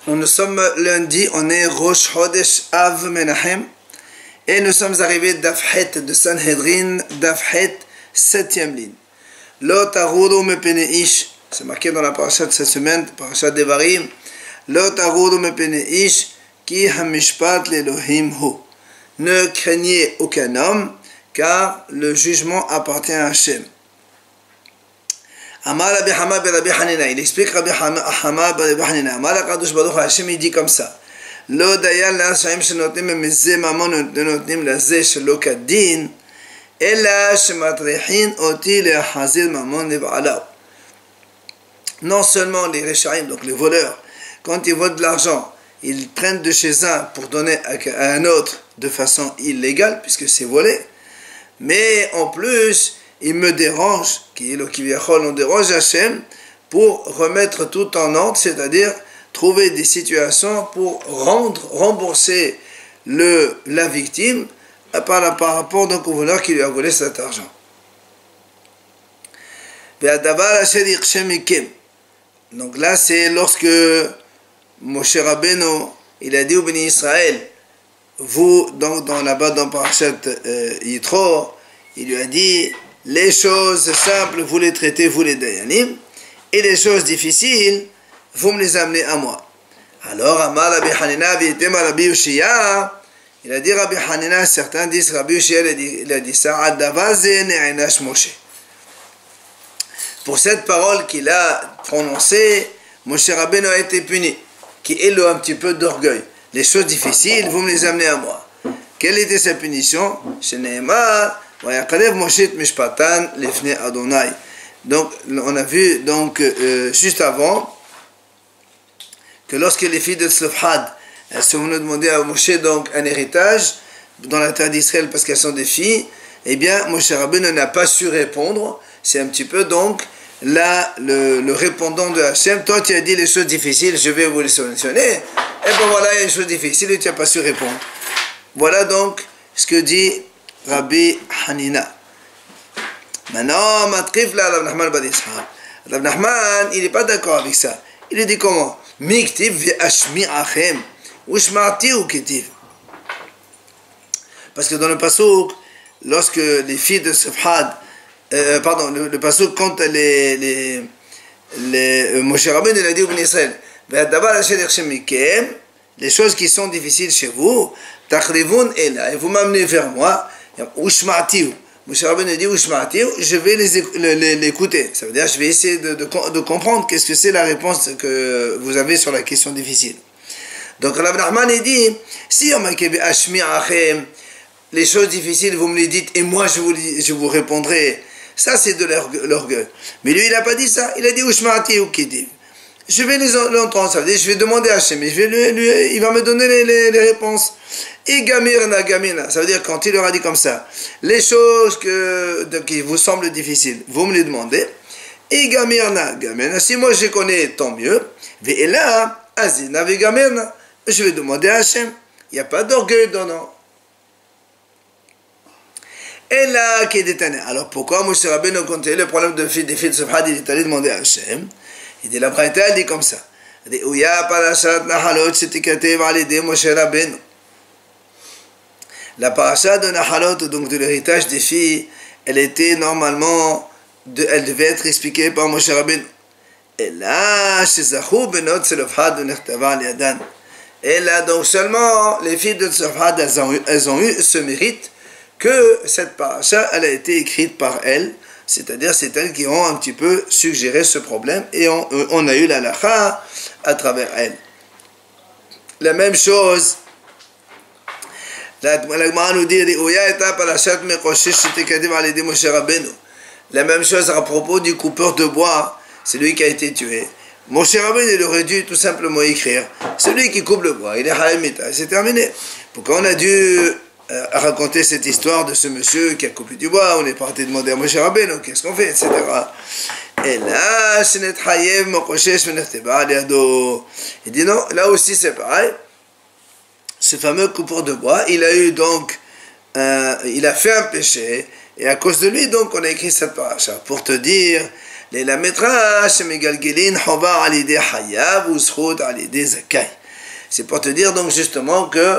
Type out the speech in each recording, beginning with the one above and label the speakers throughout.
Speaker 1: Nous sommes lundi, on est Rosh Chodesh Av Menachem et nous sommes arrivés d'Afhet de Sanhedrin, d'Afhet, 7e ligne. Lo tarudu mepeneish, c'est marqué dans la parasha de cette semaine, parasha Devarim. Lo tarudu mepeneish ki hamishpat l'Elohim hu. Ne craignez aucun homme, car le jugement appartient à Hachem. Amar Rabbi Hama ben Rabbi Hanina, il explique Rabbi Hama ben Rabbi Hanina. Amar HaKadosh Baruch Hu, Hachem il dit comme ça. Lo dayan l'Hachem shenotnim meze mamon notnim laze shelo kadin, ela shematrihin oti lehazir mamon leba'alav. Non seulement les Rechaim, donc les voleurs, quand ils volent de l'argent, ils prennent de chez un pour donner à un autre de façon illégale, puisque c'est volé, mais en plus, il me dérange, on dérange Hachem pour remettre tout en ordre, c'est-à-dire trouver des situations pour rembourser la victime par rapport donc au voleur qui lui a volé cet argent. Donc là, c'est lorsque Moshe Rabbeinu, il a dit au béni Israël, vous, donc là-bas dans Parashat Yitro, il lui a dit, les choses simples, vous les traitez, vous les dayanim, et les choses difficiles, vous me les amenez à moi. Alors, Amar Rabbi Hanina, Rabbi Yoshia, il a dit Rabbi Hanina, certains disent, Rabbi Yoshia, il a dit ça, Moshe. Pour cette parole qu'il a prononcée, Moshe Rabbeinu a été puni, qui est un petit peu d'orgueil. Les choses difficiles, vous me les amenez à moi. Quelle était sa punition? Donc, on a vu donc, juste avant que lorsque les filles de Tzlofhad elles sont venues demander à Moshe donc, un héritage dans la terre d'Israël parce qu'elles sont des filles, eh bien, Moshe Rabbeinu n'a pas su répondre. C'est un petit peu donc là le répondant de Hachem. Toi, tu as dit les choses difficiles, je vais vous les solutionner. Et bien voilà, il y a une chose difficile et tu n'as pas su répondre. Voilà donc ce que dit Rabbi Hanina. Maintenant, Matrif là, Rav Nachman ben Ishaq. Rav Nachman, il n'est pas d'accord avec ça. Il dit comment? Miktiv ve'ashmi achem. Ushma'ti ou kitiv. Parce que dans le pasuk, lorsque les filles de Tzlofhad, le pasuk quand les Moshe Rabbeinu il a dit au Bnei Israël, les choses qui sont difficiles chez vous, tachrivun ela, et vous m'amenez vers moi, ushma'tiu. Moshe Rabbeinu dit ushma'tiu, je vais l'écouter. Ça veut dire je vais essayer de comprendre qu'est-ce que c'est la réponse que vous avez sur la question difficile. Donc Rav Nachman il dit, si on m'a kebe ashmi achem, les choses difficiles vous me les dites et moi je vous répondrai. Ça, c'est de l'orgueil. Mais lui, il n'a pas dit ça. Il a dit Ushma'ati ou Kidiv. Je vais l'entendre. Ça veut dire, je vais demander à Hachem. Il va me donner les réponses. Et Gamirna, Gamina. Ça veut dire, quand il leur a dit comme ça, les choses qui vous semblent difficiles, vous me les demandez. Et Gamirna, Gamina. Si moi je connais, tant mieux. Et là, Azina, Gamirna. Je vais demander à Hachem. Il n'y a pas d'orgueil dedans. Et là, qui est détenu. Alors pourquoi Moshe Rabbeinu, quand il y a le problème des filles de Tzlofhad, il est allé demander à Hachem? Il dit, la Braïta, elle dit comme ça. Elle dit, Ouya parashat Nahalot, Shetikatev alidé Moshe Rabbeinu. La parasha de Nahalot, donc de l'héritage des filles, elle était normalement, elle devait être expliquée par Moshe Rabbeinu. Et là, Shezahu benot Tzlofhad nechtava al yadan. Et là, donc seulement, les filles de Tzlofhad, elles ont eu ce mérite que cette paracha, elle a été écrite par elles, c'est-à-dire c'est elles qui ont un petit peu suggéré ce problème et on a eu la lacha à travers elles. La même chose, la Gemara nous dit, la même chose à propos du coupeur de bois, c'est lui qui a été tué. Moshe Rabbeinu, il aurait dû tout simplement écrire, celui qui coupe le bois, il est haïmita, c'est terminé. Pourquoi on a dû raconter cette histoire de ce monsieur qui a coupé du bois? On est parti demander à Moshe Rabbeinu, qu'est-ce qu'on fait, etc. Et là, il dit non, là aussi c'est pareil. Ce fameux coupeur de bois, il a eu donc, il a fait un péché, et à cause de lui, donc, on a écrit cette paracha, pour te dire Les métrages, Megalgelin, Hovar Alidé Hayav ou Zchut Alidé Zakai. C'est pour te dire donc justement que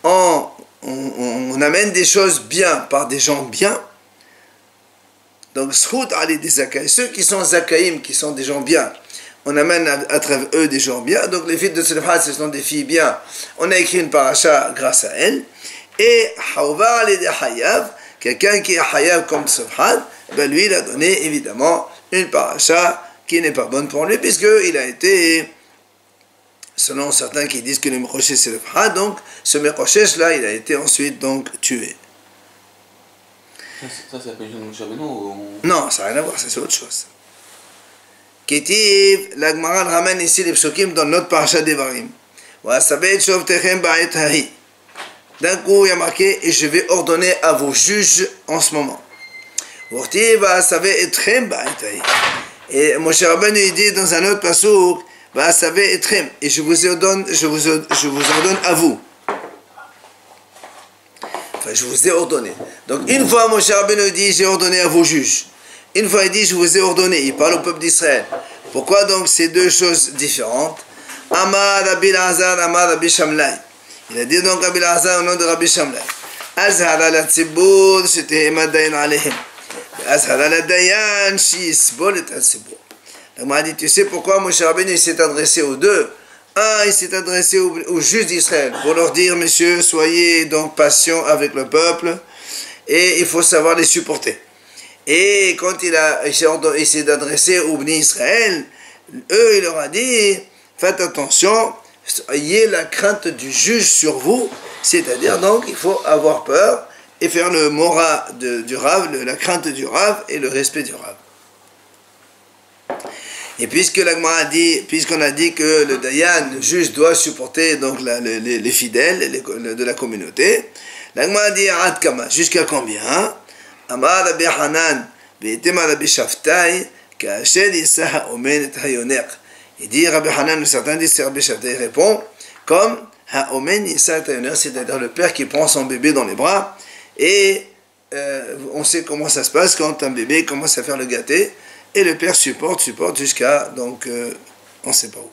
Speaker 1: on amène des choses bien par des gens bien. Donc Zchut Alidé Zakai, ceux qui sont Zakaïm, qui sont des gens bien, on amène à travers eux des gens bien. Donc les filles de Tzlefat, ce sont des filles bien. On a écrit une paracha grâce à elles. Et Hovar Alidé Hayav, quelqu'un qui est Hayav comme Tzlefat, ben lui il a donné évidemment une paracha qui n'est pas bonne pour lui, puisqu'il a été, selon certains qui disent que le Mekoshesh c'est le Fahad, donc ce Mekoshesh là, il a été ensuite donc tué.
Speaker 2: Ça c'est la péniche de Moshe Rabbeinu ou...
Speaker 1: Non, ça n'a rien à voir, ça c'est autre chose. Kétiv, la Gemara ramène ici les psukim dans notre paracha Devarim. D'un coup, il y a marqué, et je vais ordonner à vos juges en ce moment. Et Moshe Rabbeinu dit dans un autre passouk, et je vous ordonne à vous. Enfin, je vous ai ordonné. Donc une fois Moshe Rabbeinu dit, j'ai ordonné à vos juges. Une fois il dit, je vous ai ordonné. Il parle au peuple d'Israël. Pourquoi donc ces deux choses différentes? Amar Rabbi Lazar, Amar Rabbi Shamlai. Il a dit donc Rabbi Lazar au nom de Rabbi Shamlai. Azhar ala tzibur, c'était madayin alayhim. Donc, m'a dit, tu sais pourquoi Moshe Rabbeinu s'est adressé aux deux? Il s'est adressé aux juges d'Israël pour leur dire, messieurs, soyez donc patients avec le peuple et il faut savoir les supporter. Et quand il s'est adressé aux Bnei Israël, eux, il leur a dit, faites attention, ayez la crainte du juge sur vous, c'est-à-dire donc il faut avoir peur et faire le mora du Rav, la crainte du Rav et le respect du Rav. Et puisque la Gemara a dit, puisqu'on a dit que le Dayan, le juge, doit supporter donc les fidèles de la communauté, la Gemara a dit Ad Kama, jusqu'à combien? Amar Rabbi Hanan, Be'etema Rabbi Shaftai, Ka'asher Yisah Omen et Hayoner. Il dit Rabbi Hanan, certains disent c'est Rabbi Shaftai, répond comme Ha'omen Yisah et Hayoner, c'est-à-dire le père qui prend son bébé dans les bras. Et on sait comment ça se passe quand un bébé commence à faire le gâté. Et le père supporte jusqu'à, donc, on ne sait pas où.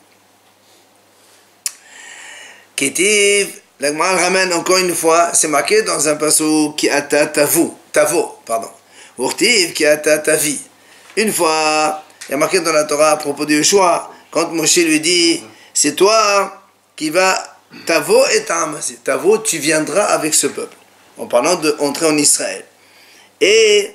Speaker 1: Kétiv, la Gemara ramène encore une fois, c'est marqué dans un passage qui ata tavo, pardon. Urtiv qui ata tavi. Une fois, il y a marqué dans la Torah à propos de Yeshua, quand Moshe lui dit, c'est toi qui vas, tavo et ta'amasé. Tavo, tu viendras avec ce peuple. En parlant d'entrer en Israël. Et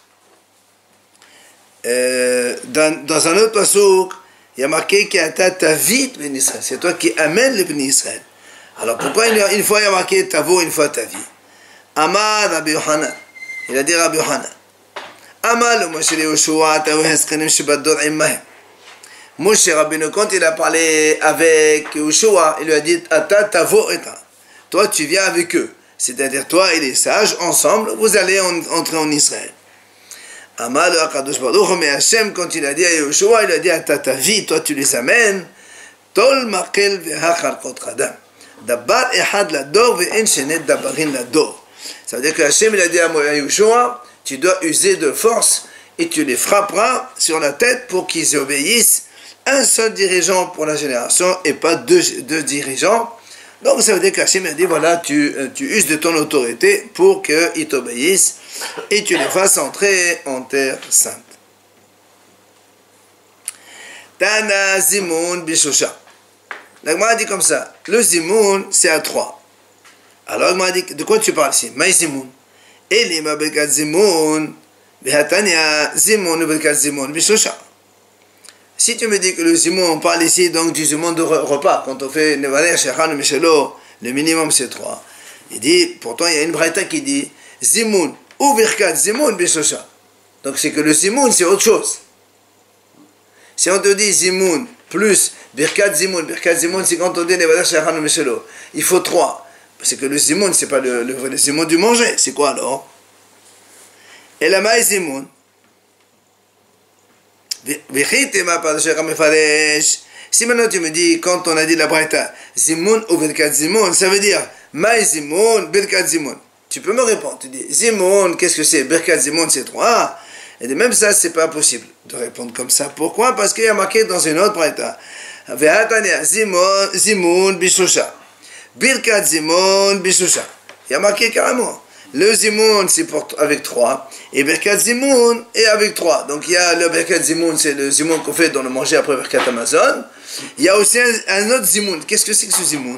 Speaker 1: dans un autre passouk, il y a marqué qu'il y a ta vie de Bnei Israël. C'est toi qui amènes le Bnei Israël. Alors pourquoi une fois il y a marqué tavo, une fois ta vie? Amar Rabbi Yohanan. Il a dit Rabbi Yohanan. Amar le Moshe Yoshua taou heskenim shebador immahem. Moshe Rabbeinu, quand il a parlé avec Yoshua, il lui a dit ata tavo eta. Toi tu viens avec eux. C'est-à-dire toi et les sages, ensemble, vous allez entrer en Israël. Amal Akadosh Baruch, mais Hachem, quand il a dit à Yoshua, il a dit à ta vie, toi tu les amènes. Tol makel vehachar kotradam. Dabar ehad lador ve'en shenet dabarin lador. Ça veut dire que Hachem, il a dit à Yoshua, tu dois user de force et tu les frapperas sur la tête pour qu'ils obéissent. Un seul dirigeant pour la génération et pas deux dirigeants. Donc ça veut dire qu'Hachem a dit, voilà, tu uses de ton autorité pour qu'ils t'obéissent et tu les fasses entrer en terre sainte. Tana Zimoun Bishosha. La Gemara dit comme ça, le Zimoun c'est à 3. Alors la Gemara dit, de quoi tu parles ici? Maï Zimoun. Elima Belkat Zimoun, Behatania Zimoun Belkat Zimoun Bishosha. Si tu me dis que le zimoun, on parle ici donc du zimoun de repas, quand on fait Nevaler, Shechan, Meshelo, le minimum c'est 3. Il dit, pourtant il y a une braïta qui dit zimoun ou birkat zimoun bishosha. Donc c'est que le zimoun c'est autre chose. Si on te dit zimoun plus birkat zimoun c'est quand on dit Nevaler, Shechan, Meshelo, il faut 3. C'est que le zimoun c'est pas le zimoun du manger, c'est quoi alors? Et la maï zimoun. Si maintenant tu me dis, quand on a dit la braïta, Zimoun ou Birkat Zimoun, ça veut dire Maï Zimoun, Birkat Zimoun. Tu peux me répondre, tu dis Zimoun, qu'est-ce que c'est? Birkat Zimoun c'est 3. Et même ça, c'est pas possible de répondre comme ça. Pourquoi? Parce qu'il y a marqué dans une autre braïta. Ve'atania zimun bishusha. Birkat zimun bishusha. Il y a marqué carrément. Le zimun, c'est avec 3. Et Birkat Zimoun est avec 3. Donc il y a le Birkat Zimoun, c'est le Zimoun qu'on fait dans le manger après Birkat Amazon. Il y a aussi un autre Zimoun. Qu'est-ce que c'est que ce Zimoun?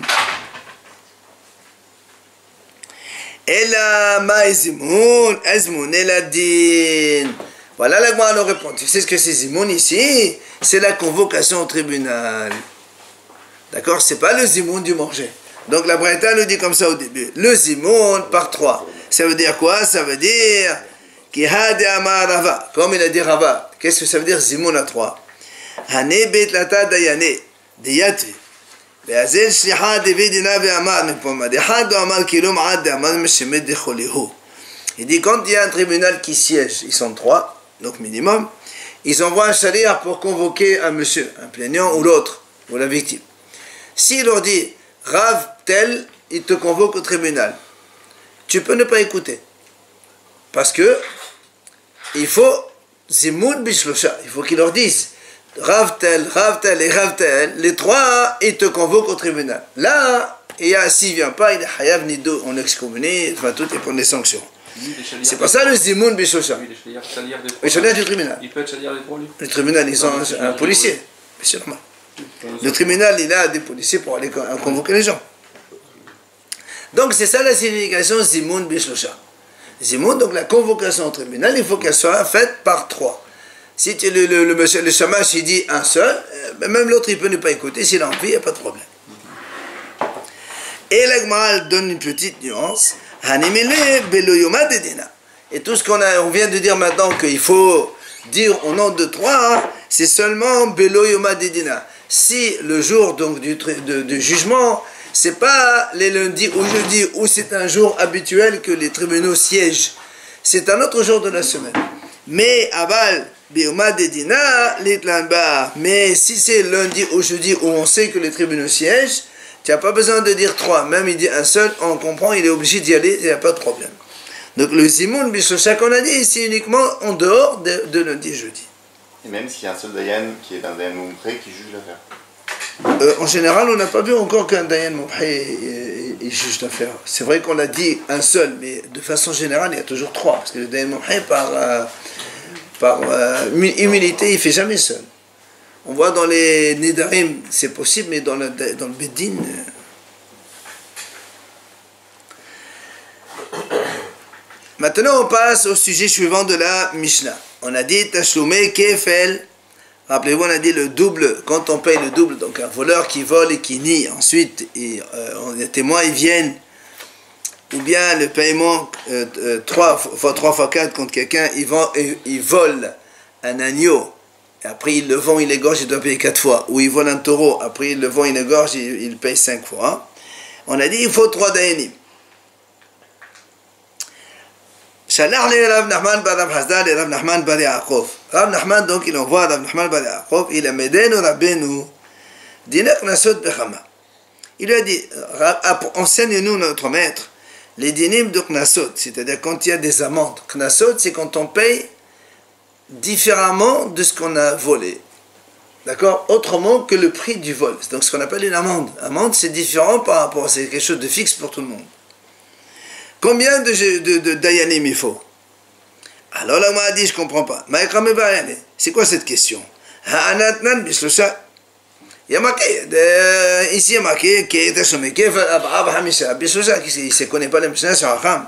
Speaker 1: Ela ma Zimoun, Azmoun, Ela din. Voilà la Gemara nous répond. Tu sais ce que c'est Zimoun ici? C'est la convocation au tribunal. D'accord? C'est pas le Zimoun du manger. Donc la Braïta nous dit comme ça au début. Le Zimoun par 3. Ça veut dire quoi? Ça veut dire qui hade amar Rava. Comme il a dit Rava. Qu'est-ce que ça veut dire Zimoun à 3? Hane bet lata dayane diyatvi. Be'azel shliha devidina ve'amar nipoma. Dehad amar kilom ad amar meshemet decholihu. Il dit quand il y a un tribunal qui siège, ils sont 3, donc minimum, ils envoient un shaliach pour convoquer un monsieur, un plaignant ou l'autre, ou la victime. S'il leur dit Rav tel, il te convoque au tribunal. Tu peux ne pas écouter. Parce que il faut Zimoun Bishlosha. Il faut qu'ils leur disent Rav tel et Rav tel, les 3, ils te convoquent au tribunal. Là, s'il ne vient pas, il est Hayav Nido, on excommunie, enfin tout est pour les sanctions. C'est pas ça le Zimoun Bishlosha. Le chaliach du tribunal.
Speaker 2: Il peut être chaliach des 3 lui.
Speaker 1: Le tribunal, ils ont un policier. C'est normal. Le tribunal, il a des policiers pour aller convoquer les gens. Donc c'est ça la signification Zimoun Bishlosha. Zimoun, donc la convocation au tribunal, il faut qu'elle soit faite par 3. Si le shamash il dit un seul, même l'autre il peut ne pas écouter, s'il a envie, il n'y a pas de problème. Et la Gemara donne une petite nuance. Et tout ce qu'on vient de dire maintenant qu'il faut dire au nom de 3, c'est seulement Belo Yoma Dedina. Si le jour donc du jugement, c'est pas les lundis ou jeudis où c'est un jour habituel que les tribunaux siègent. C'est un autre jour de la semaine. Mais Aval Bioma Dedina l'Itlanba. Mais si c'est lundi ou jeudi où on sait que les tribunaux siègent, tu n'as pas besoin de dire 3. Même il dit un seul, on comprend, il est obligé d'y aller, il n'y a pas de problème. Donc le Zimoun Bishosha qu'on a dit, c'est uniquement en dehors de lundi et jeudi.
Speaker 3: Et même s'il y a un seul Dayan qui est un Dayan Moumpré qui juge l'affaire.
Speaker 1: En général, on n'a pas vu encore qu'un Dayan Moumpré juge l'affaire. C'est vrai qu'on a dit un seul, mais de façon générale, il y a toujours 3. Parce que le Dayan Moumpré, par humilité, il ne fait jamais seul. On voit dans les Nedarim, c'est possible, mais dans le Beddin... Maintenant, on passe au sujet suivant de la Mishnah. On a dit Tashloumé Kefel. Rappelez-vous, on a dit le double. Quand on paye le double, donc un voleur qui vole et qui nie, ensuite les témoins ils viennent, ou bien le paiement 3 fois 4 contre quelqu'un, il vole un agneau, et après il le vend, il égorge, il doit payer 4 fois. Ou il vole un taureau, après il le vend, il égorge, il paye 5 fois. On a dit il faut 3 dayanim. Shalach le Rav Nachman bar Rav Hasda le Rav Nachman bar Yaakov. Rav Nachman, donc, il envoie Rav Nachman bar Yaakov, il a medenu Rabbeinu, dinek nasot bechama. Il lui a dit, enseigne-nous notre maître, les dinim de knasot, c'est-à-dire quand il y a des amendes. Knasot, c'est quand on paye différemment de ce qu'on a volé. D'accord? Autrement que le prix du vol. C'est donc ce qu'on appelle une amende. Amende, c'est différent par rapport à c'est quelque chose de fixe pour tout le monde. Combien de dayanim il faut? Alors là, moi, a dit, je ne comprends pas. C'est quoi cette question? Il y a marqué, ici il y a marqué, il ne connaît pas les Mishnah sur Acham.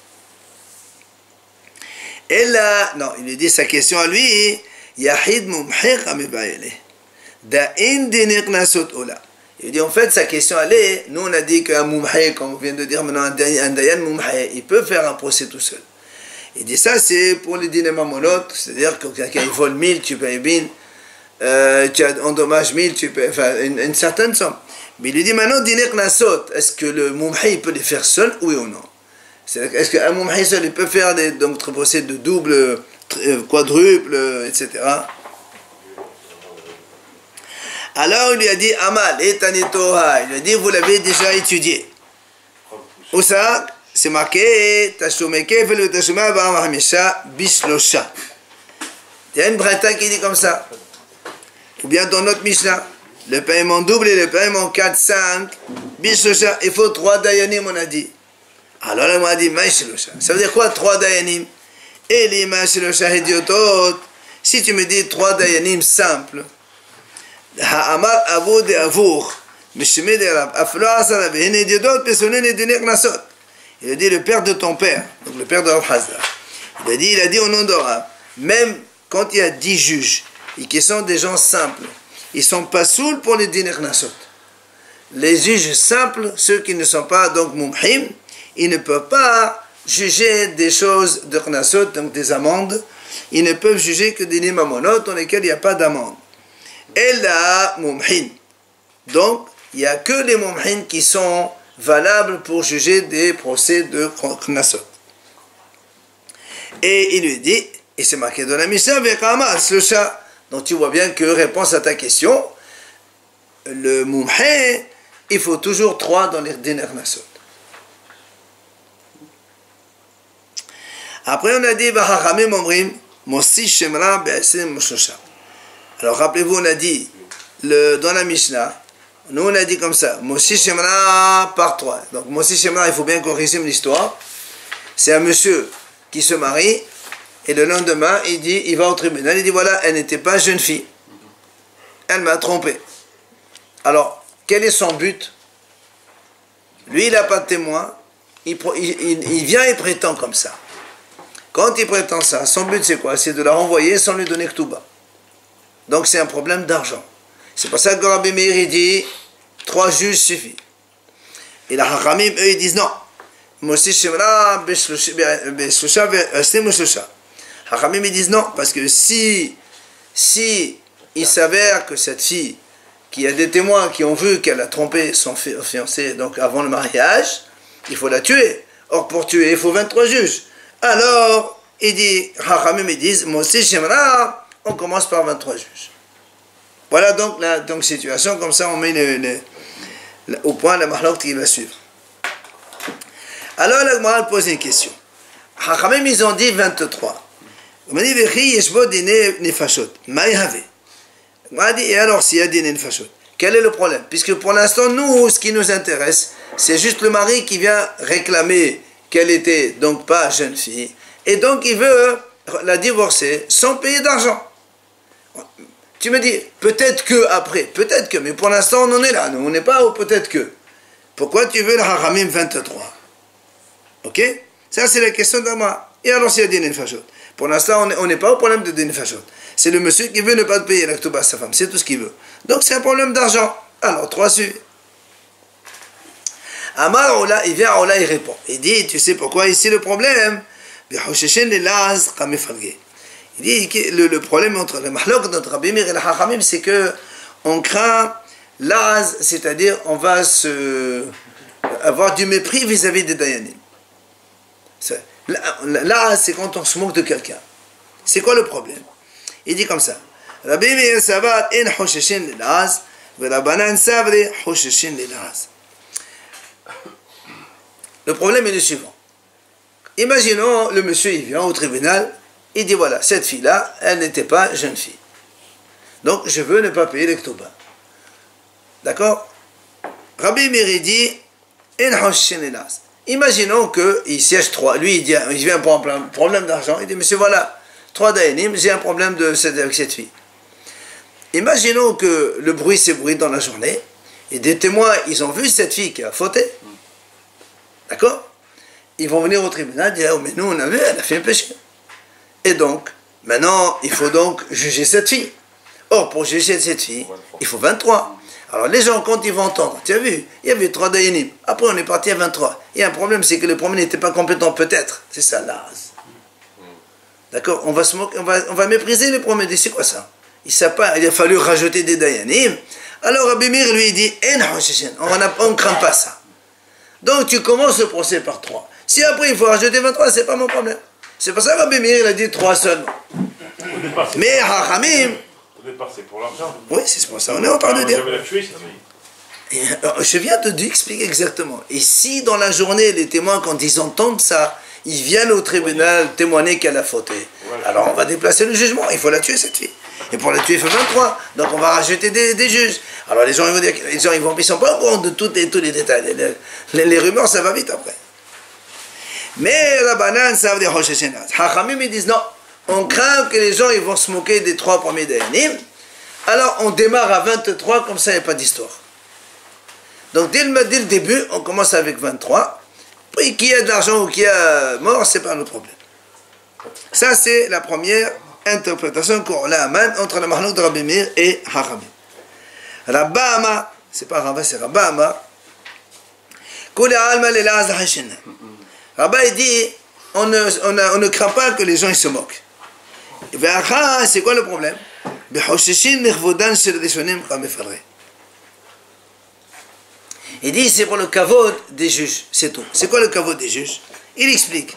Speaker 1: Et là, non, il lui dit sa question à lui, Yahid mumhiq amibayele. Da'in dinik nasot ola. Il dit en fait sa question elle est, nous on a dit qu'un mumhiq, comme on vient de dire maintenant, un dayan mumhiq, il peut faire un procès tout seul. Il dit ça c'est pour les dîners mamonot, c'est-à-dire que quelqu'un il vole 1000, tu payes 1000, tu endommages 1000, tu payes, enfin une certaine somme. Mais il lui dit maintenant dîner nasot, est-ce que le mumhiq peut les faire seul, oui ou non? Est-ce qu'un mumhiq seul il peut faire des procès de double, quadruple, etc. Alors il lui a dit Amal, etanitoha, il lui a dit vous l'avez déjà étudié. Où ça? C'est marqué Tashumeke felu tashuma ba'amahamisha bishlosha. Il y a une braïta qui dit comme ça. Ou bien dans notre Mishnah, le paiement double et le paiement 4, 5, Bishlosha, il faut 3 dayanim, on a dit. Alors là, on a dit, Maïshlosha. Ça veut dire quoi 3 dayanim? Et les Maïshlosha idiotot, si tu me dis 3 dayanim simples, Ha'amar avou de avour, Mishme de rab, Aflo asarabe, Hene idiotot, Pessonen et Dener Nasot. Il a dit le père de ton père, donc le père de Rav Hazda. Il a dit au nom de Rav, même quand il y a 10 juges, et qui sont des gens simples, ils ne sont pas saouls pour les Dener Nasot. Les juges simples, ceux qui ne sont pas donc mumhim, ils ne peuvent pas juger des choses de Khnasot, donc des amendes. Ils ne peuvent juger que des nimamonot dans lesquels il n'y a pas d'amende. Et là, mumhin. Donc, il n'y a que les mumhin qui sont valables pour juger des procès de Khnasot. Et il lui dit, et c'est marqué dans la Mishnah, Vekamas, le chat. Donc tu vois bien que, réponse à ta question, le mumhin, il faut toujours 3 dans les Dener Nasot. Après, on a dit, Vahachamim omrim, Mosi Shemra Be'asim Moshosha. Alors, rappelez-vous, on a dit, dans la Mishnah, nous on a dit comme ça, Mosi Shemra par 3. Donc, Mosi Shemra, il faut bien qu'on résume l'histoire. C'est un monsieur qui se marie, et le lendemain, il va au tribunal, il dit, voilà, elle n'était pas jeune fille. Elle m'a trompé. Alors, quel est son but? Lui, il n'a pas de témoin, il vient et prétend comme ça. Quand il prétend ça, son but c'est quoi? C'est de la renvoyer sans lui donner Ketouba. Donc c'est un problème d'argent. C'est pour ça que Rabbi Meir dit 3 juges suffit. Et la Hachamim, eux, ils disent non. Mosi Shemra Beshlosha Moshlosha. Hachamim, ils disent non, parce que si il s'avère que cette fille, qui a des témoins qui ont vu qu'elle a trompé son fiancé donc avant le mariage, il faut la tuer. Or pour tuer, il faut 23 juges. Alors, il dit, Hachamim, ils disent, moi aussi, j'aimerais, on commence par 23 juges. Voilà donc la situation, comme ça on met au point la mahlok qui va suivre. Alors, la Gemara pose une question. Hachamim, ils ont dit 23. On m'a dit, Vechi, Yeshbo, Dine, Nefashot. Maïhave. On m'a dit, et alors, s'il y a Dine, Nefashot, quel est le problème? Puisque pour l'instant, nous, ce qui nous intéresse, c'est juste le mari qui vient réclamer qu'elle était donc pas jeune fille, et donc il veut la divorcer sans payer d'argent. Tu me dis, peut-être que après, peut-être que, mais pour l'instant on en est là, nous on n'est pas au peut-être que. Pourquoi tu veux le Haramim 23? Ok? Ça c'est la question d'Ama. Et alors s'il y a des Nefashot. Pour l'instant on n'est pas au problème de des Nefashot. C'est le monsieur qui veut ne pas payer la Ketouba à sa femme, c'est tout ce qu'il veut. Donc c'est un problème d'argent. Alors 3 suivis. Amar Ola, il vient à Ola, il répond. Il dit, tu sais pourquoi ici le problème? Il dit que le problème entre le mahlok, notre Rabbi Meir et le Hachamim, c'est que on craint l'az, c'est-à-dire on va avoir du mépris vis-à-vis des dayanim. L'az, c'est quand on se moque de quelqu'un. C'est quoi le problème? Il dit comme ça. Rabbi Meir savat en hosheshin l'az, ve Rabbanan savre hosheshin l'az. Le problème est le suivant. Imaginons, le monsieur, il vient au tribunal, il dit, voilà, cette fille-là, elle n'était pas jeune fille. Donc, je veux ne pas payer les Ketouba. D'accord? Rabbi Meir dit, imaginons qu'il siège 3. Lui, il vient pour un problème d'argent. Il dit, monsieur, voilà, 3 dayanim, j'ai un problème avec cette fille. Imaginons que le bruit s'ébruite dans la journée, et des témoins, ils ont vu cette fille qui a fauté. D'accord? Ils vont venir au tribunal et dire, oh, mais nous on a vu, elle a fait un péché. Et donc, maintenant, il faut donc juger cette fille. Or, pour juger cette fille, il faut 23. Alors les gens, quand ils vont entendre, tu as vu, il y avait 3 dayanim. Après, on est parti à 23. Il y a un problème, c'est que le premier n'était pas compétent, peut-être. C'est ça, l'az. D'accord? On va se moquer, on va mépriser les premiers. C'est quoi ça? Il a fallu rajouter des dayanim. Alors, Rabbi Meir lui dit, on ne craint pas ça. Donc tu commences le procès par 3. Si après il faut rajouter 23, c'est pas mon problème. C'est pour ça que Rabbi Meir il a dit 3 seulement. Mais Hachamim.
Speaker 2: Au départ c'est pour l'argent.
Speaker 1: Oui, c'est pour ça. On est en train de dire. Je viens de t'expliquer exactement. Et si dans la journée les témoins quand ils entendent ça, ils viennent au tribunal témoigner qu'elle a fauté. Alors on va déplacer le jugement, il faut la tuer cette fille. Et pour la tuer, il faut 23. Donc on va rajouter des juges. Alors les gens, ils vont dire, ils sont pas au courant de tous les détails. Les rumeurs, ça va vite après. Mais la banane, ça veut dire Hosheshenaz. Hachamim, ils disent non. On craint que les gens, ils vont se moquer des 3 premiers Dayanim. Alors on démarre à 23, comme ça, il n'y a pas d'histoire. Donc dès le début, on commence avec 23. Puis qu'il y a de l'argent ou qu'il y a mort, c'est pas notre problème. Ça, c'est la première interprétation qu'on a entre le Mahlouk de Rabbi Meir et Hachamim. Rabba Amar, c'est pas Rabba, c'est Rabba Amar. Rabba, il dit, on ne craint pas que les gens ils se moquent. C'est quoi le problème? Il dit, c'est pour le kavod des juges, c'est tout. C'est quoi le kavod des juges? Il explique.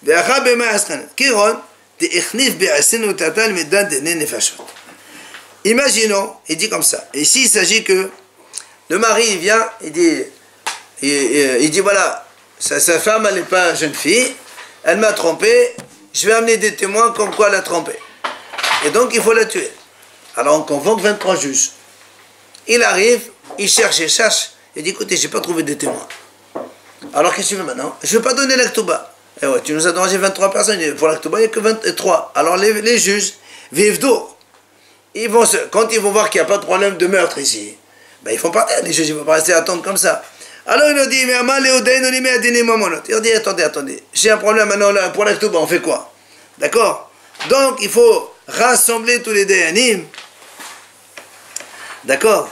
Speaker 1: Imaginons, il dit comme ça. Ici, il s'agit que le mari, il vient, il dit voilà, sa femme, elle n'est pas jeune fille, elle m'a trompé, je vais amener des témoins comme quoi elle a trompé. Et donc, il faut la tuer. Alors, on convoque 23 juges. Il arrive, il cherche, il dit écoutez, je n'ai pas trouvé de témoins. Alors, qu'est-ce que tu veux maintenant? Je ne veux pas donner l'Aktuba. Eh ouais, tu nous as demandé 23 personnes, pour l'Aktuba, il n'y a que 23. Alors, les juges vivent d'eau. Quand ils vont voir qu'il n'y a pas de problème de meurtre ici, ben, ils font partir, les juges, ils ne vont pas rester à attendre comme ça. Alors il leur dit, mais il leur dit, attendez, j'ai un problème maintenant là, pour l'Aktuba, on fait quoi? D'accord? Donc il faut rassembler tous les Dayanim. D'accord?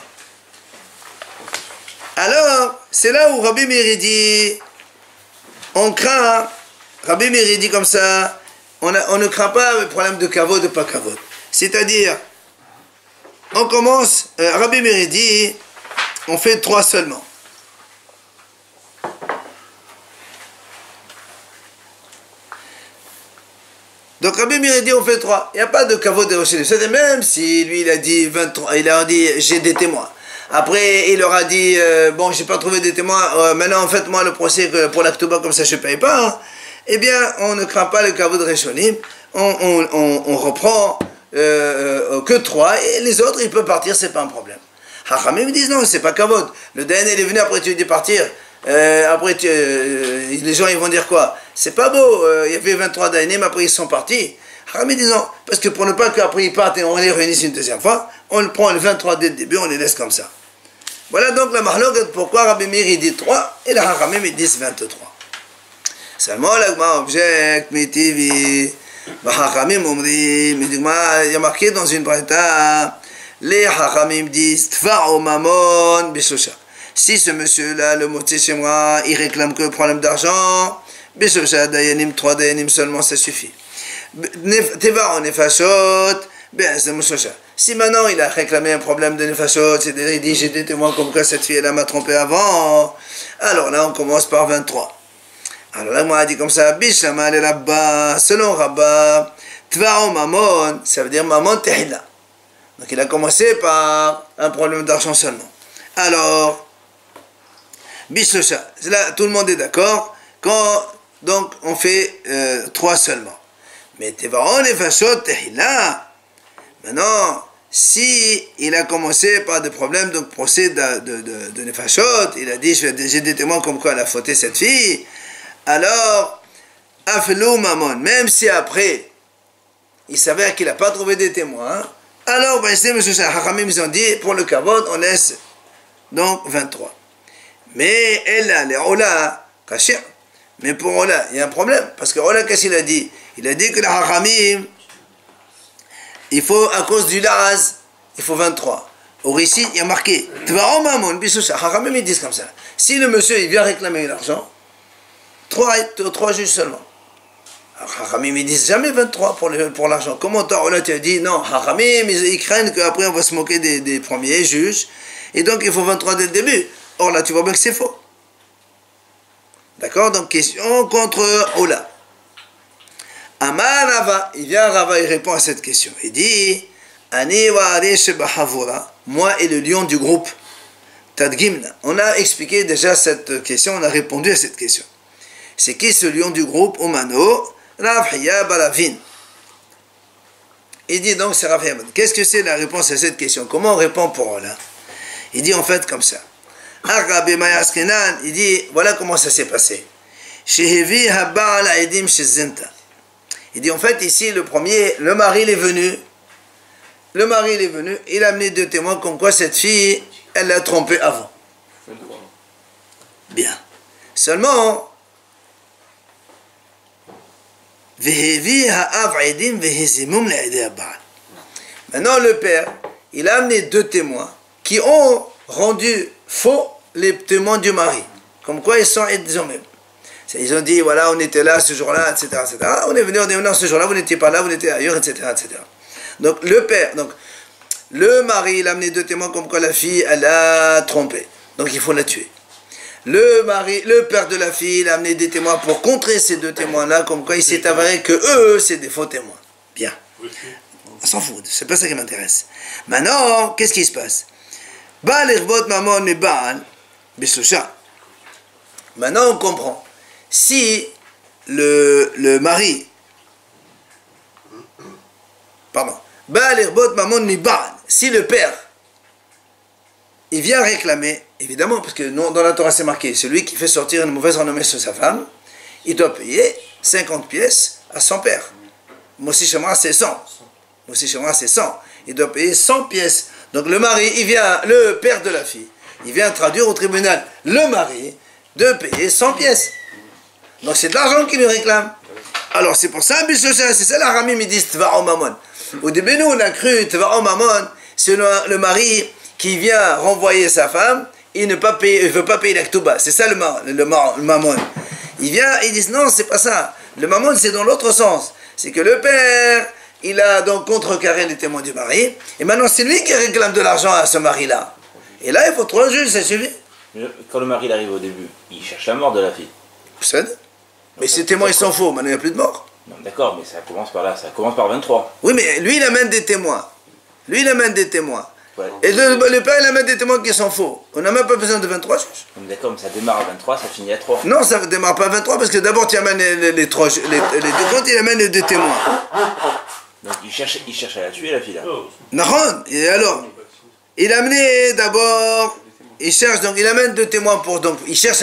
Speaker 1: Alors, c'est là où Rabbi Meir dit, on craint, Rabbi Meir dit comme ça, on ne craint pas le problème de kavod, de pas kavod. C'est-à-dire, on commence, Rabbi Meir dit, on fait 3 seulement. Donc Rabbi Meir dit on fait 3. Il n'y a pas de kavod de Roshel. C'est même si lui il a dit 23, il a dit j'ai des témoins. Après il leur a dit bon j'ai pas trouvé des témoins, maintenant faites-moi le procès pour l'Aktuba comme ça je ne paye pas. Hein. Eh bien on ne craint pas le kavod de Rishonim. On reprend que 3 et les autres ils peuvent partir, c'est pas un problème. Hachamim me disent non, c'est pas kavod. Le DN il est venu après tu dis partir. Après les gens ils vont dire quoi? C'est pas beau, il y avait 23 Dayanim, après ils sont partis. Hachamim dit non, parce que pour ne pas qu'après ils partent et on les réunisse une deuxième fois, on prend le 23 dès le début, on les laisse comme ça. Voilà donc la mahloket pourquoi Rabbi Meir il dit 3 et le Hachamim il dit 23. Seulement l'agma objecte, mitivi, Hachamim omrim, il y a marqué dans une braïta, les Hachamim disent Tfa'o mamon bishosha. Si ce monsieur-là, le Motse Shemra, il réclame que le problème d'argent, bishosha dayanim, 3 dayanim seulement, ça suffit. Teva'o nefashot, bishosha. Si maintenant il a réclamé un problème de nefashot, c'est-à-dire il dit j'ai des témoins comme quoi cette fille-là m'a trompé avant, alors là on commence par 23. Alors là, moi, a dit comme ça, Bishama le Rabba, selon Rabba, Tva'o Mamon, ça veut dire Mamon Tehila. Donc il a commencé par un problème d'argent seulement. Alors, Bishosha, là, tout le monde est d'accord, donc on fait 3 seulement. Mais Tva'o Nefashot Tehila, maintenant, si il a commencé par des problèmes, donc procès de Nefashot, il a dit, j'ai des témoins comme quoi elle a fauté cette fille, alors, Aflou Mamon, même si après, il s'avère qu'il n'a pas trouvé des témoins, alors, Hachamim, ils ont dit, pour le kavod, on laisse donc 23. Mais elle a les Ola, Kashir. Mais pour Ola, il y a un problème, parce que Ola, qu'est-ce qu'il a dit? Il a dit que le Hachamim, il faut, à cause du Laz, il faut 23. Or ici, il y a marqué, Tva'o Mamon, Bishosha. Hachamim, ils disent comme ça. Si le monsieur, il vient réclamer l'argent, 3 juges seulement. Hachamim, ils disent jamais 23 pour l'argent. Comment là tu as dit non, Hachamim, ils craignent qu'après on va se moquer des premiers juges, et donc il faut 23 dès le début. Or là tu vois bien que c'est faux. D'accord? Donc question contre Ola. Amar Rava, il vient Rava, il répond à cette question. Il dit Ani wa Arish Bahavura, moi et le lion du groupe Tadgimna. On a expliqué déjà cette question, on a répondu à cette question. C'est qui ce lion du groupe? Omano, Rav Hiya Baravin. Il dit donc, c'est Rav Yaman. Qu'est-ce que c'est la réponse à cette question? Comment on répond pour là? Il dit en fait comme ça. Il dit, voilà comment ça s'est passé. Il dit en fait ici, le premier, le mari il est venu. Le mari il est venu, il a amené 2 témoins comme quoi cette fille, elle l'a trompé avant. Bien. Seulement, maintenant le père, il a amené 2 témoins qui ont rendu faux les témoins du mari. Comme quoi ils sont eux-mêmes. Ils ont dit, voilà, on était là ce jour-là, etc., etc. On est venu, on est venu ce jour-là, vous n'étiez pas là, vous étiez ailleurs, etc., etc. Donc le père, donc le mari, il a amené 2 témoins comme quoi la fille, elle a trompé. Donc il faut la tuer. Le mari, le père de la fille, il a amené des témoins pour contrer ces 2 témoins-là, comme quoi il s'est avéré que eux, c'est des faux témoins. Bien. On s'en fout, c'est pas ça qui m'intéresse. Maintenant, qu'est-ce qui se passe? Maintenant, on comprend. Si le mari, pardon, si le père, il vient réclamer, évidemment, parce que dans la Torah c'est marqué, celui qui fait sortir une mauvaise renommée sur sa femme, il doit payer 50 pièces à son père. Moi aussi chez moi c'est 100. Moi aussi chez moi c'est 100. Il doit payer 100 pièces. Donc le mari, il vient, le père de la fille, il vient traduire au tribunal le mari de payer 100 pièces. Donc c'est de l'argent qu'il lui réclame. Alors c'est pour ça, c'est ça la Ramim, ils disent Tva'o Mamon. Au début, nous on a cru Tva'o Mamon, c'est le mari qui vient renvoyer sa femme, il ne veut pas payer la Ktuba. C'est ça le Mamon. Il vient, ils disent non, c'est pas ça. Le Mamon c'est dans l'autre sens. C'est que le père, il a donc contrecarré les témoins du mari, et maintenant c'est lui qui réclame de l'argent à ce mari-là. Et là il faut 3 juges, ça suffit.
Speaker 4: Quand le mari arrive au début, il cherche la mort de la fille.
Speaker 1: Vous savez? Mais ces témoins ils sont faux, maintenant il n'y a plus de mort.
Speaker 4: Non, d'accord, mais ça commence par là, ça commence par 23.
Speaker 1: Oui, mais lui il amène des témoins. Lui il amène des témoins.
Speaker 4: Ouais.
Speaker 1: Et le père il amène des témoins qui sont faux. On n'a même pas besoin de 23 juges.
Speaker 4: D'accord, mais ça démarre à 23, ça finit à 3.
Speaker 1: Non, ça ne démarre pas à 23 parce que d'abord tu amènes les 2 comptes, il amène les 2 témoins.
Speaker 4: Donc il cherche à la tuer la fille là.
Speaker 1: Non, et alors il a amené d'abord, il cherche, donc il amène 2 témoins pour, donc il cherche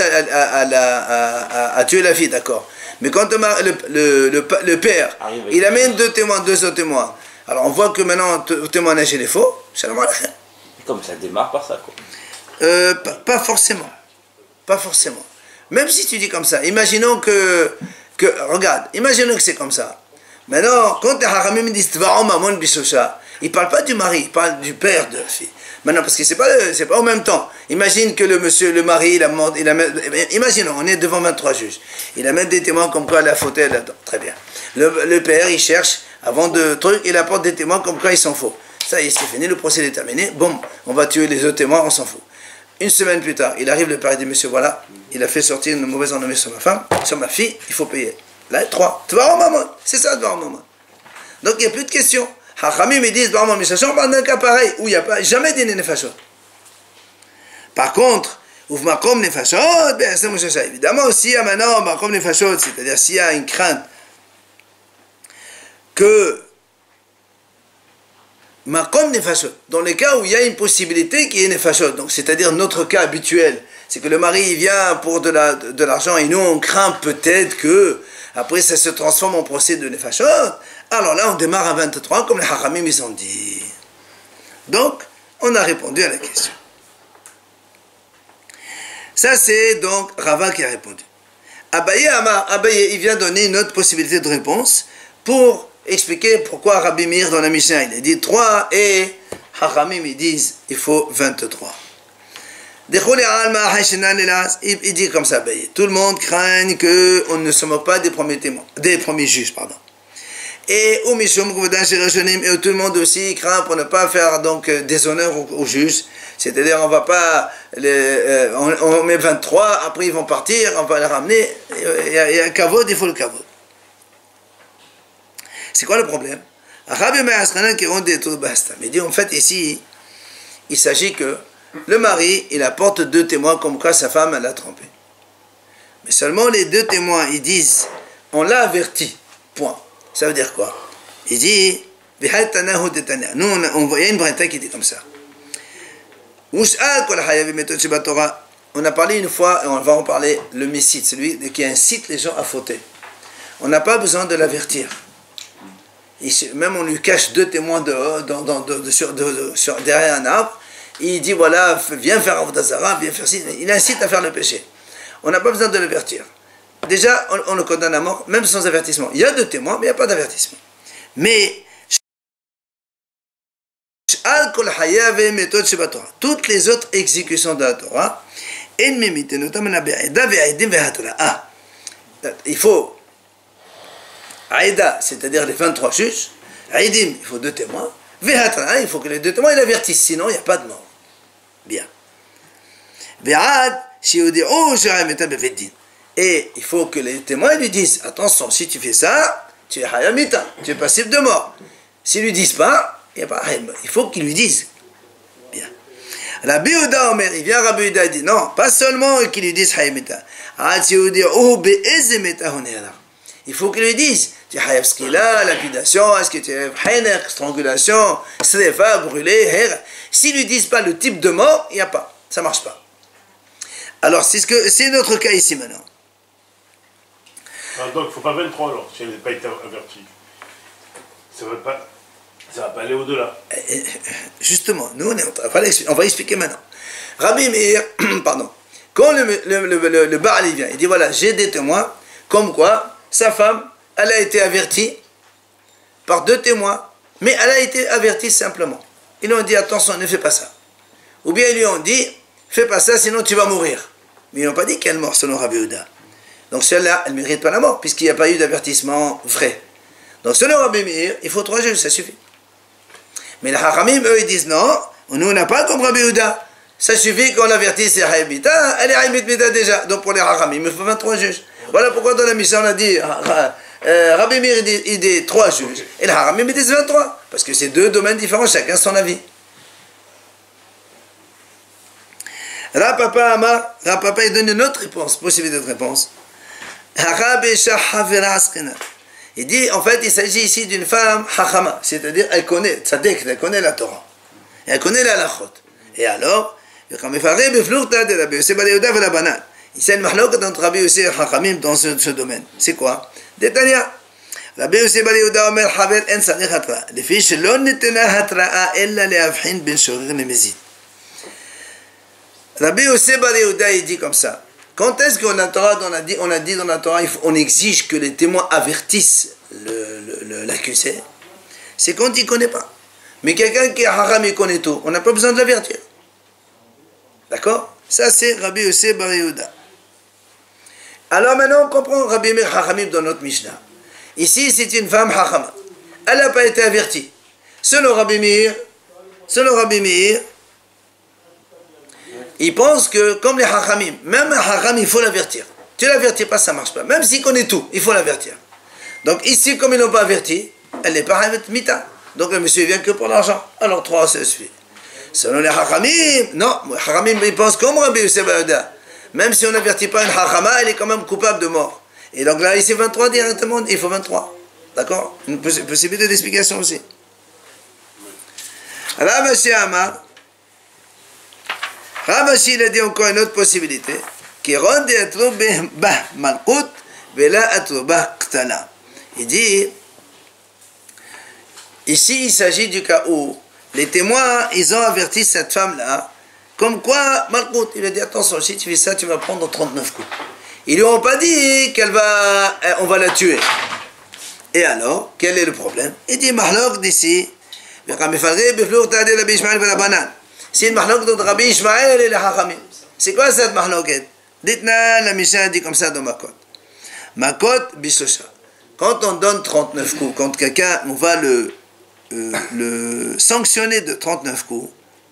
Speaker 1: à tuer la fille, d'accord. Mais quand le père, il amène 2 témoins, 2 autres témoins. Alors on voit que maintenant le témoignage il est faux.
Speaker 4: Comme ça démarre par ça quoi.
Speaker 1: Pas forcément. Pas forcément. Même si tu dis comme ça, imaginons regarde, imaginons que c'est comme ça. Maintenant, quand les Haramim disent Tva'o Mamon Bishosha, il ne parle pas du mari, il parle du père de la fille. Maintenant, parce que c'est pas en même temps. Imagine que le mari, imaginons, on est devant 23 juges. Il amène des témoins comme quoi elle a fauté là-dedans. Très bien. Le père, il cherche, avant de truc, il apporte des témoins comme quoi ils sont faux. Ça y est, c'est fini, le procès est terminé. Bon, on va tuer les autres témoins, on s'en fout. Une semaine plus tard, il arrive, le père, il dit, monsieur, voilà, il a fait sortir une mauvaise renommée sur ma femme, sur ma fille, il faut payer. Là, 3. Tva'o Mamon. C'est ça, Tva'o Mamon. Donc, il n'y a plus de questions. Hachamim, ils disent, Tva'o Mamon, on parle d'un cas pareil, où il n'y a pas jamais des nefashot. Par contre, Uvmakom nefashot, bien, c'est mon chacha. Évidemment, s'il y a maintenant, Makom nefashot, c'est-à-dire s'il y a une crainte que Makom nefashot, dans les cas où il y a une possibilité qu'il y ait nefashot, donc c'est-à-dire notre cas habituel, c'est que le mari il vient pour de l'argent et nous on craint peut-être que après ça se transforme en procès de nefashot, alors là on démarre à 23 comme les Hachamim ils ont dit. Donc on a répondu à la question. Ça c'est donc Rava qui a répondu. Abaye il vient donner une autre possibilité de réponse pour expliquer pourquoi Rabbi Meir dans la Mishnah il a dit 3 et Hachamim ils disent il faut 23. Il dit comme ça, tout le monde craint qu'on ne se moque pas des premiers témoins, des premiers juges, pardon. Et tout le monde aussi craint pour ne pas faire donc déshonneur aux juges. C'est-à-dire on va pas on met 23, après ils vont partir, on va les ramener. Il y a un kavod, il faut le kavod. C'est quoi le problème? Il dit en fait ici, il s'agit que le mari, il apporte 2 témoins comme quoi sa femme l'a trompé. Mais seulement les 2 témoins, ils disent, on l'a averti, point. Ça veut dire quoi? Il dit, Nous, on voyait une braïta qui dit comme ça. On a parlé une fois, et on va en parler, le messite, celui qui incite les gens à fauter. On n'a pas besoin de l'avertir. Même on lui cache 2 témoins derrière un arbre. Il dit voilà, viens faire Avodazara, viens faire ci. Il incite à faire le péché. On n'a pas besoin de l'avertir. Déjà, on le condamne à mort, même sans avertissement. Il y a 2 témoins, mais il n'y a pas d'avertissement. Mais toutes les autres exécutions de la Torah, il faut Aïda, c'est-à-dire les 23 juges, Aïdim, il faut 2 témoins, Vehatra, il faut que les 2 témoins l'avertissent, sinon il n'y a pas de mort. Bien. Et il faut que les témoins lui disent, attention, si tu fais ça, tu es hayamita, tu es passible de mort. S'ils ne lui disent pas, il faut qu'ils lui disent. Bien. Rabbi Yehuda Omer, il vient Rabbi Yehuda, il dit, non, pas seulement qu'ils lui disent hayamita. Il faut qu'ils lui disent, tu es hayab skila, lapidation, est-ce que tu es haynek, strangulation, srefa, brûlé, her. S'ils ne lui disent pas le type de mort, il n'y a pas, ça ne marche pas. Alors, c'est notre cas ici maintenant.
Speaker 2: Alors donc, il ne faut pas 23 alors, si elle n'a pas été avertie. Ça ne va pas aller au-delà.
Speaker 1: Justement, nous, on va expliquer maintenant. Rabbi Meir, pardon, quand le Baal vient, il dit voilà, j'ai des témoins, comme quoi sa femme, elle a été avertie par 2 témoins, mais elle a été avertie simplement. Ils lui ont dit attention, ne fais pas ça. Ou bien ils lui ont dit fais pas ça, sinon tu vas mourir. Mais ils n'ont pas dit qu'elle est morte selon Rabbi Yehuda. Donc celle-là, elle ne mérite pas la mort, puisqu'il n'y a pas eu d'avertissement vrai. Donc selon Rabbi Meir, il faut 3 juges, ça suffit. Mais les Hachamim, eux, ils disent non, nous on n'a pas comme Rabbi Yehuda. Ça suffit qu'on l'avertisse, c'est Haïbita, elle est Haïbita déjà. Donc pour les Hachamim, il faut 23 juges. Voilà pourquoi dans la Mishnah on a dit, Rabbi Meir il dit 3 juges, et les Hachamim ils disent 23. Parce que c'est 2 domaines différents, chacun son avis. Rapapa il donne une autre réponse, possibilité de réponse. Il dit, en fait, il s'agit ici d'une femme hachama, c'est-à-dire elle connaît, tzadek, elle connaît la Torah, et elle connaît la halachot. Et alors, ici, il y a une mahlokat entre Rabbi Yossi et Hachamim dans ce domaine. C'est quoi? Détania. Rabbi Yossi bar Yehuda omer haver en sarich hatra. לפי שלא ניתנה התראה אלא להבחין בין שורר למזיד. Rabbi Yossi bar Yehuda, il dit comme ça. Quand est-ce qu'on a dit dans la Torah, on exige que les témoins avertissent l'accusé? C'est quand il ne connaît pas. Mais quelqu'un qui est haram, il connaît tout. On n'a pas besoin de l'avertir. D'accord? Ça, c'est Rabbi Yossi bar Yehuda. Alors maintenant, on comprend Rabbi Meir Hachamim dans notre Mishnah. Ici, c'est une femme hachama. Elle n'a pas été avertie. Selon Rabbi Meir, il pense que, comme les hachamim, même un hacham, il faut l'avertir. Tu ne l'avertis pas, ça ne marche pas. Même s'il connaît tout, il faut l'avertir. Donc ici, comme ils n'ont pas averti, elle n'est pas avec mita. Donc le monsieur vient que pour l'argent. Alors 3, ça suffit. Selon les hachamim, non, les hachamim, ils pensent comme Rabbi Yossi bar Yehuda. Même si on n'avertit pas une hachama, elle est quand même coupable de mort. Et donc là, ici 23 directement, il faut 23. D'accord? Une possibilité d'explication aussi. Ravashi Amar, Ravashi, il a dit encore une autre possibilité, qui rend malkout, vela atruba ktana. Il dit, ici il s'agit du cas où les témoins, ils ont averti cette femme-là, comme quoi, malkout, il a dit, attention, si tu fais ça, tu vas prendre 39 coups. Ils lui ont pas dit on va la tuer. Et alors, quel est le problème? Il dit, mahlok d'ici, c'est une mahlok de Rabbi Ishmael et les Hachamim. C'est quoi cette mahloket? Dites-moi, la Mishnah dit comme ça dans Makot. Makot bisosha. Quand on donne 39 coups, quand quelqu'un, on va le sanctionner de 39 coups,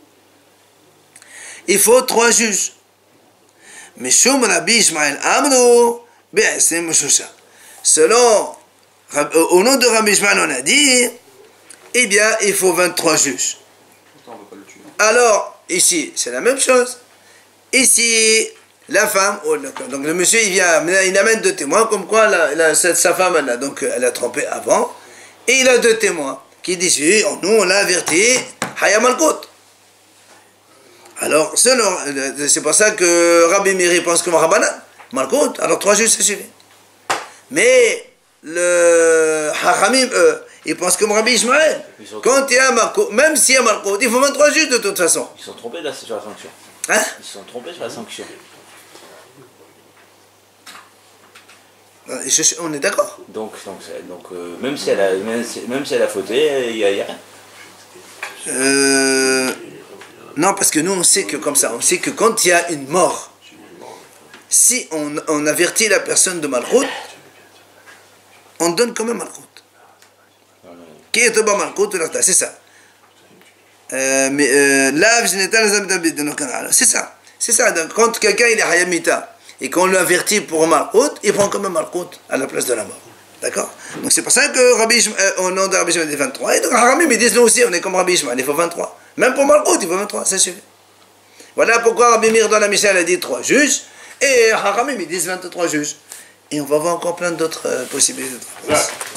Speaker 1: il faut 3 juges. Mais Shum Rabbi Ishmael Amru Be'asem Shusha. Selon, au nom de Rabbi Ishmael, on a dit, eh bien, il faut 23 juges. Alors, ici, c'est la même chose. Ici, la femme, donc le monsieur, il amène 2 témoins, comme quoi sa femme, elle a trompé avant, et il a 2 témoins. qui disent, oui, nous on l'a averti, Haya Malkout. Alors, c'est pour ça que Rabbi Meir pense comme Rabbanan, Malkout, alors 3 juges c'est suffit. Mais le Hachamim, ils pensent comme Rabbi Ishmael. Quand il y a Malkout, même s'il y a Malkout, il faut 23 juges de toute façon.
Speaker 4: Ils sont trompés là sur la sanction.
Speaker 1: Hein?
Speaker 4: Ils se sont trompés sur la sanction.
Speaker 1: On est d'accord.
Speaker 4: Donc même si elle a fauté, il n'y a rien.
Speaker 1: Non, parce que nous on sait que comme ça, on sait que quand il y a une mort, si on avertit la personne de Malkout, on donne quand même Malkout. Qui est au bas Malkout, c'est ça. C'est ça. C'est ça. Donc, quand quelqu'un il est Hayamita et qu'on l'avertit pour Malkout, il prend quand même Malkout à la place de la mort. D'accord? Donc c'est pour ça que au nom de Rabbi Ishmael, il dit 23. Et donc Haramim, ils disent nous aussi, on est comme Rabbi Ishmael, il faut 23. Même pour Malkout, il faut 23, ça suffit. Voilà pourquoi Rabbi Meir dans la Mishnah a dit 3 juges, et Haramim, ils disent 23 juges. Et on va voir encore plein d'autres possibilités.